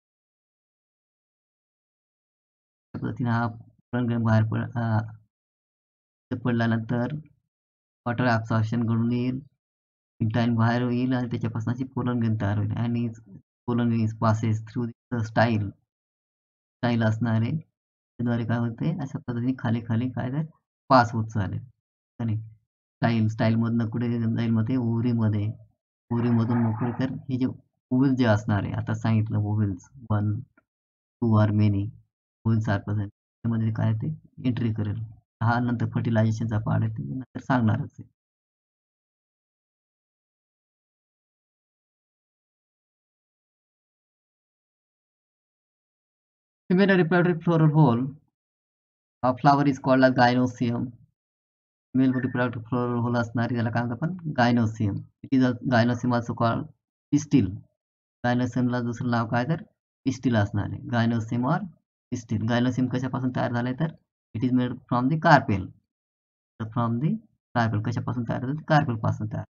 त्या पद्धतीने हा पोलन ग्रेन बाहेर पड पडल्यानंतर वॉटर ॲब्सॉर्प्शन घडून येईल, इंटाईन बाहेर येईल, आणि त्याच्यापासून अशी पोलन ग्रेन तयार होईल. आणि pollen grain passes through style, style असणारे त्याद्वारे काय होते, अशा पद्धतीने खाली खाली काय तर पास होत चालेल. आणि स्टाईल स्टाईलमधनं कुठे जाईल, मग ते ओव्हरीमध्ये, ओव्हरीमधून मोकळे तर हे जे ओव्हल्स जे असणार आहे, आता सांगितलं ovules one two are many ovules are present, त्यामध्ये काय ते एंट्री करेल. हा नंतर फर्टिलायझेशनचा पार्ट आहे, ते नंतर सांगणारच आहे. Female reproductive floral hole, a flower is called as gynoecium. Male reproductive floral hole असणारी त्याला काय म्हणतो आपण, gynoecium. It is a gynoecium also called pistil. गायनोसियमला दुसरं नाव काय तर पिस्टिल असणार आहे. Gynoecium or pistil. गायनोसियम कशापासून तयार झाले तर it is made from the carpel. From the carpel कशापासून तयार होते, कार्पेल पासून तयार.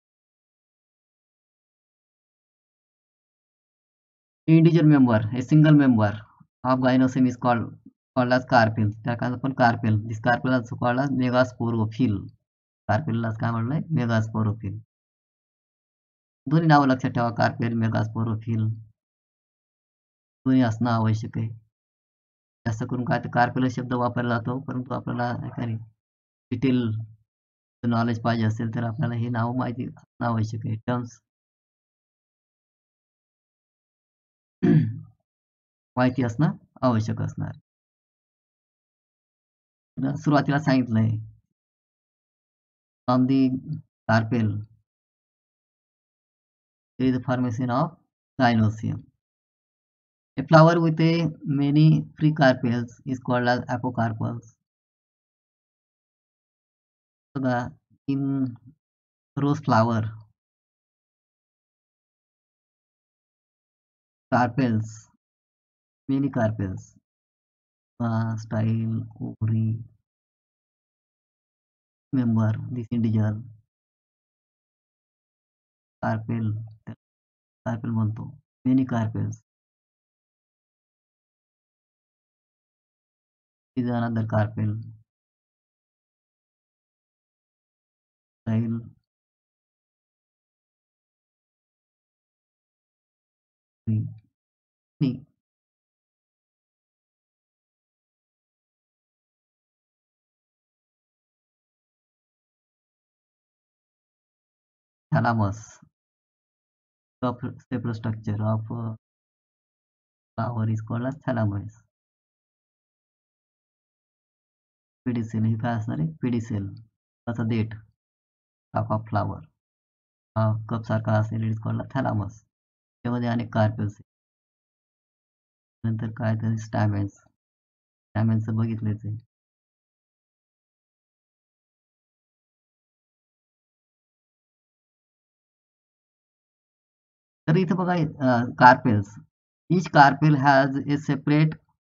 Individual member, a single member of gynoecium is called called as carpel. त्या काय आपण carpel, this carpel also called as megasporophyll. कार्पेललाच काय म्हणलंय, मेगास्पोरोफिल. दोन्ही नावं लक्षात ठेवा, कार्पेल, मेगास्पोरोफिल दोन्ही असणं आवश्यक आहे. जास्त करून काय तर कार्पेल शब्द वापरला जातो, परंतु आपल्याला एखादी डिटेल नॉलेज पाहिजे असेल तर आपल्याला हे नाव माहिती असणं आवश्यक आहे. टर्म्स माहिती असणं आवश्यक असणार. सुरुवातीला सांगितलंय from the carpel there is a formation of gynoecium. A flower with a many free carpels is called as apocarpus. So the in rose flower, carpels, many carpels, uh, style, ovary, member, this individual, carpel, carpel म्हणतो, many carpels. Is another carpel, style, ovary. Thalamus, separate structure of uh, flower is called as thalamus. Pedicel हे काय असणार आहे? Pedicel त्याचा देठ, top of flower हा cup सारखा असेल, इट इज कॉल्ड थॅलामस. त्यामध्ये अनेक कार्पेल्स. नंतर काय तर स्टॅमेन्स. स्टॅमेन्सचं बघितलेच आहे. तर इथं बघा carpels. Each carpel has a separate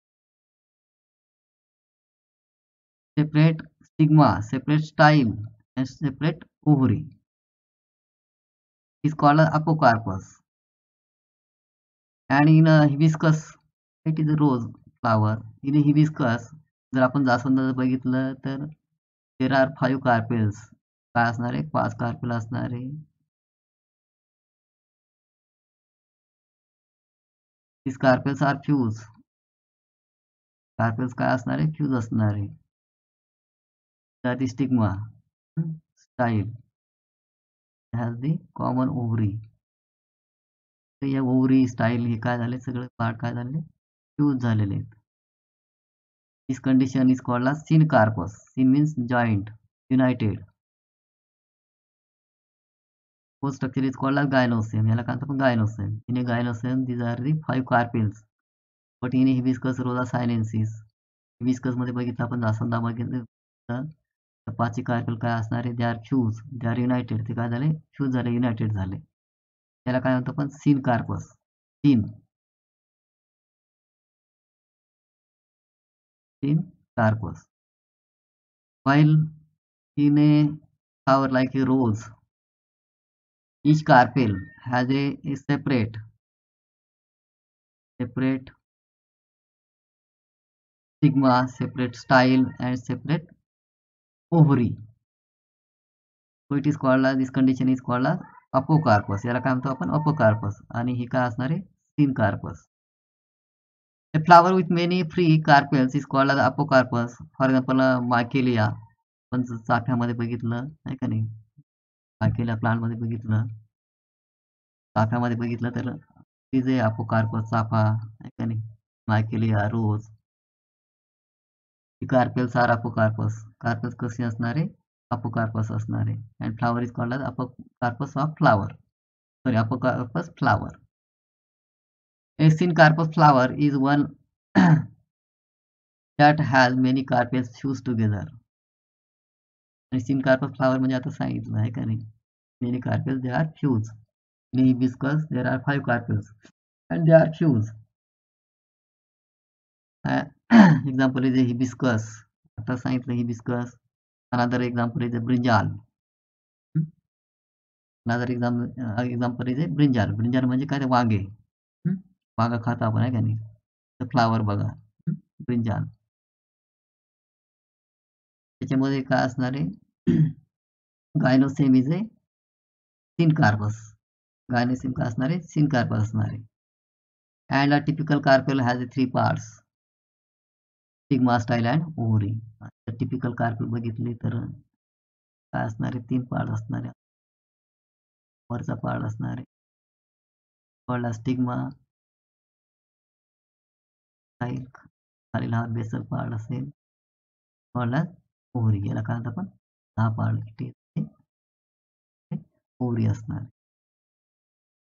separate stigma, separate style, and separate ovary. Is called as apocarpus. And in a hibiscus, it is a rose flower. In a hibiscus, जर आपण जास्वंदाचं बघितलं तर देर आर फाईव्ह कार्पेल्स. काय असणार आहे? पाच carpel असणार आहे. These carpels are fused. Carpels काय असणार आहे? फ्यूज असणार आहे. That is stigma, style, has the common ovary. तर या ओव्हरी स्टाईल हे काय झाले? सगळे पार्ट काय झाले? फ्यूज झालेले आहेत. This condition is called as syncarpus. Syn means joint, united. Post structure is called as gynoecium. याला काय म्हणतो? gynoecium. In a gynoecium, these are the five carpels. But in a hibiscus rosa sinensis, hibiscus मध्ये बघितलं आपण जास्वंदा बघितलं तर पाचही carpel काय असणार आहे? They are fused, they are united. ते काय झाले? फ्यूज झाले, युनायटेड झाले. त्याला काय म्हणतो आपण? Syncarpous. Syn Syncarpus. While in a flower like a rose, each carpel has a, a separate separate stigma, separate style, and separate ovary. So it is called as, this condition is called as apocarpus. याला काय म्हणतो आपण? अपोकार्पस. आणि ही काय असणार आहे? Syncarpous. A flower with many free carpels is called as apocarpus. For example, Michelia. आपण चाफ्यामध्ये बघितलं आहे का नाही? मायकेलिया प्लांट मध्ये बघितलं, चाफ्यामध्ये बघितलं तर तिचे अपोकार्पस चाफा आहे का नाही? Michelia, rose. Carpels are apocarpous. Carpels कसे असणार आहे? अपोकार्पस असणार आहे. And flower is called as apocarpus of flower. Sorry, apocarpus flower. A syncarpus flower is one that has many carpels fused together. आणि syncarpus flower म्हणजे आता सांगितलं आहे का नाही? Many carpels, they are fused. In hibiscus, there are five carpels and they are fused. Uh, example is a hibiscus. आता सांगितलं hibiscus. Another example is a brinjal. Hmm? Another example, uh, example is a brinjal. Brinjal म्हणजे काय? ते वांगे. Hmm? Vanga खातो आपण आहे का नाही? तर फ्लावर बघा. Hmm? ब्रिंजाल. त्याच्यामध्ये काय असणार आहे? गायनोसेम इज ए सिनकार्पस. गायनोसेम काय असणार आहे? सिनकार्पस असणार आहे. And a typical carpel has a three parts, stigma, style and ovary. Typical carpel बघितली तर काय असणार आहे? तीन पार्ट असणार आहे. वरचा पार्ट असणार आहे कॉल्ड स्टिग्मा, स्टाईल, खालील हा बेसल पार्ट असेल कॉल्ड ओव्हरी. याला काय म्हणतात आपण? हा पार्ट ओव्हरी असणार.